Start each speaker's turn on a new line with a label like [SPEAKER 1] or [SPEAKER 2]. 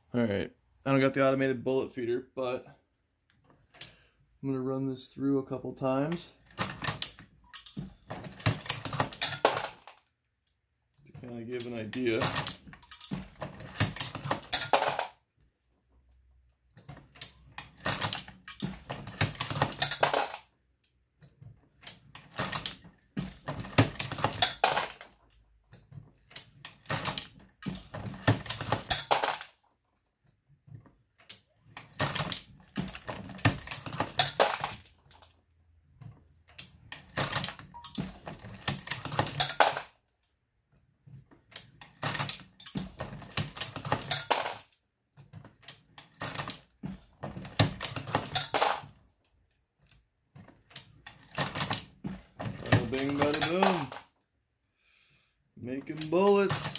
[SPEAKER 1] Alright, I don't got the automated bullet feeder, but I'm going to run this through a couple times to kind of give an idea. Bing, bada, boom. Making bullets.